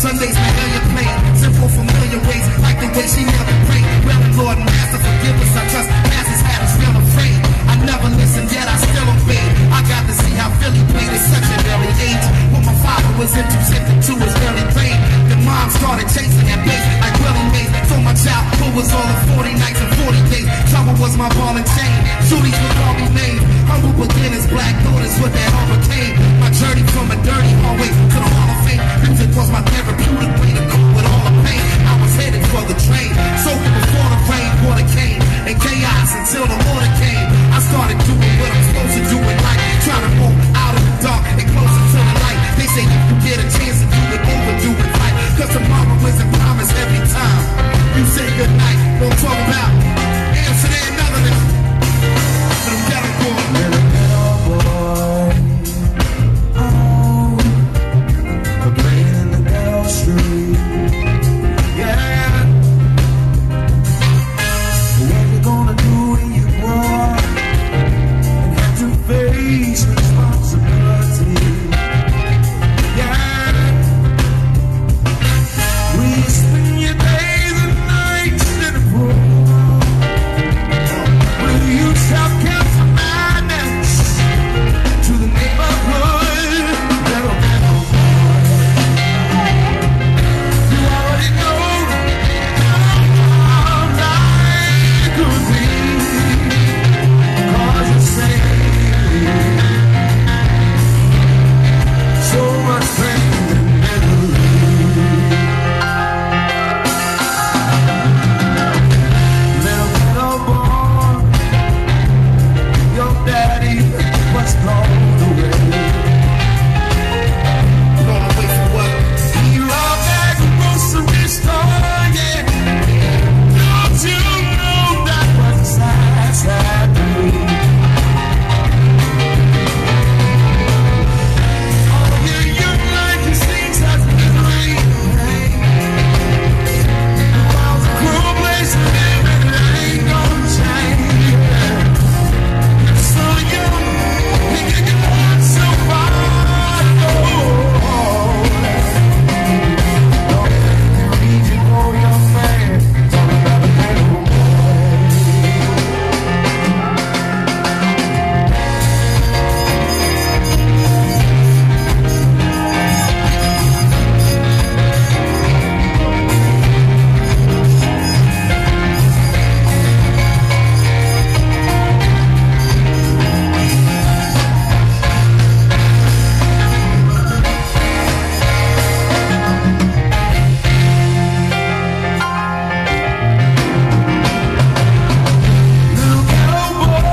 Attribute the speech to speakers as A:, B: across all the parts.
A: Sundays familiar playing, simple familiar ways, like the way she never prayed. Well, Lord Master, forgive us, I trust masses had us still afraid. I never listened, yet I still obeyed. I got to see how Philly played at such an early age. When my father was into to his early brain, the mom started chasing that bass like Willie Mays. So my childhood was all of 40 nights and 40 days. Trouble was my ball and chain. Shooties would call me names. Humble beginners, black daughters with that hurricane. My journey from a dirty hallway to the Hall of Fame. Music was my therapeutic way to cope with all the pain. I was headed for the train, soaking before the rain, water came, and chaos until the water came. I started doing what I'm supposed to do in life, trying to move out of the dark and closer to the light. They say if you get a chance to do it, overdo it right, cause tomorrow isn't promised every time. You say goodnight, don't talk about Amsterdam, Netherlands. Little Ghetto Boy. Little Ghetto Boy. Oh, we're playing in the ghetto street. Yeah. What you gonna do when you grow up and have to face responsibility? Yeah. We spend your days and nights in the pool. Will you stop cancer madness to the neighborhood? Little Ghetto Boy. You already know how life could be, 'cause you say so much pain and misery. Little Ghetto Boy, your daddy was blown away. Blown away for what? He robbed that grocery store, yeah. Don't you know that was a sad, sad day? All your young life you seen such misery. The world's a cruel place to live and it ain't gonna change. You're so young and you got so far to go. Don't you need you know young man, talk about a ghetto boy. Little Ghetto Boy,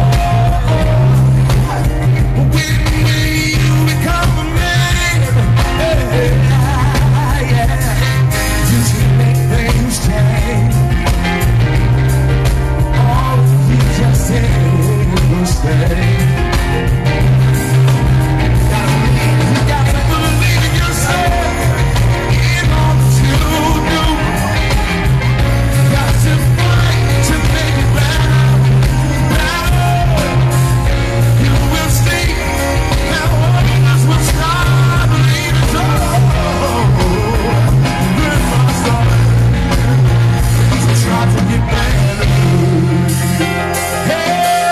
A: when will you become a man? Hey, yeah, you can make things change. All you just said was stay. You gotta believe in yourself, in all that you do. Got to fight to make it better. You will see how others will start believing so. Good my son, so try to get better. Hey,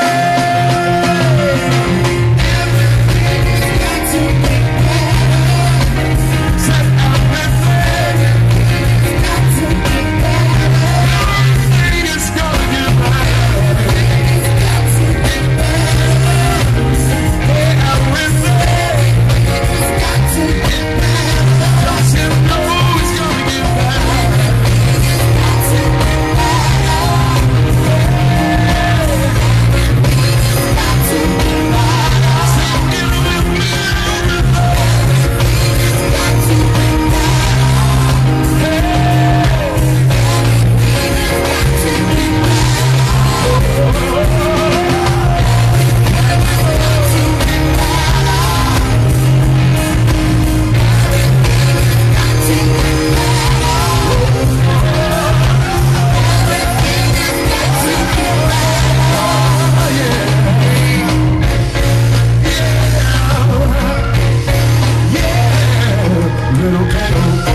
A: everything's got to get better. Said everything got to get better. Everything is gonna get better. Got to get better. Hey, everything got to get better. Don't you know it's gonna get better? Got to get better. Got to get better. So get with me, got to get Little Ghetto